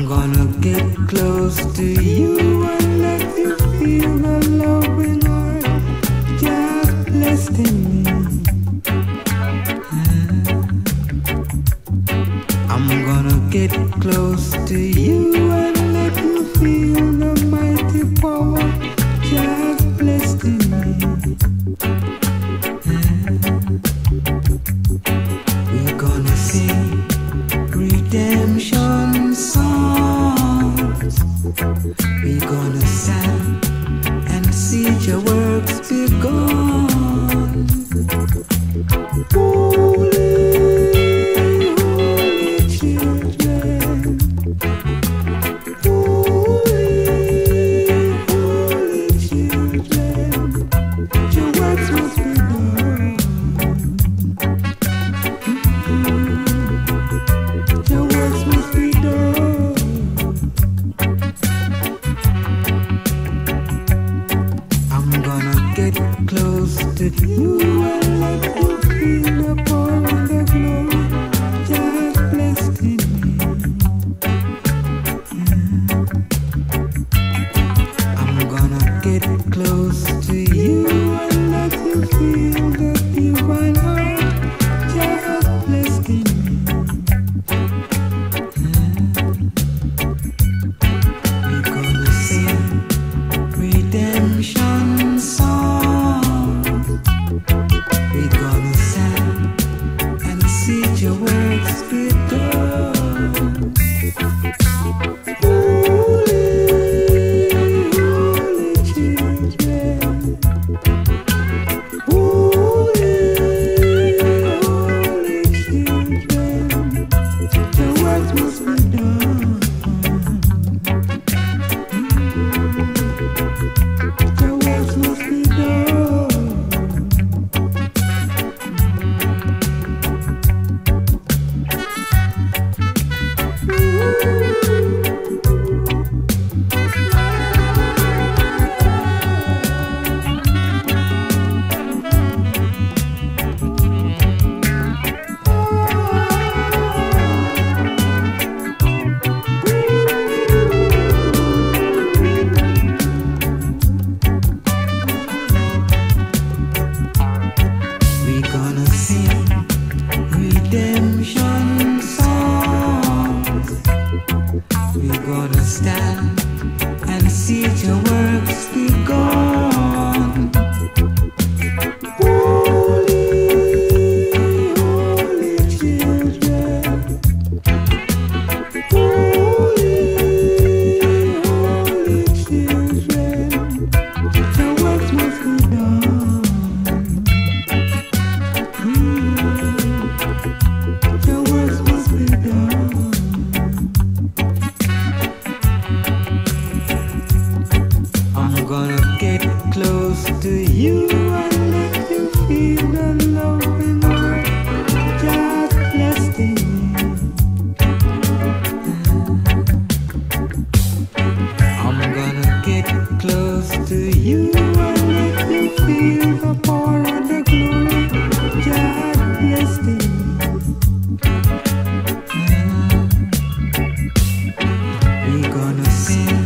gonna get close to you and let you feel the loving heart just blessed in me. I'm gonna get close to you and let you feel the mighty power just blessed in me. We're gonna sing redemption songs. We're gonna stand and see your works begun. Holy, holy children. Holy, holy children. Your works must be done. Your works must be done. I'm gonna get close to you and let you feel the power and the glory just blessed in me. I'm gonna get close to you and let you feel the divine heart just blessed in me. We're gonna sing redemption songs. We're gonna stand and see your works be done. Holy, holy children. Holy, holy children. Your works must be done. Your works must be done. We're gonna sing redemption songs. We're gonna stand and see your works begun. Holy, holy children. Holy, holy children. Your works must be done. Your works must be done. I'm gonna get close to you and let you feel the loving heart just blessed in me. I'm gonna get close to you and let you feel the power and the glory just blessed in me. We're gonna sing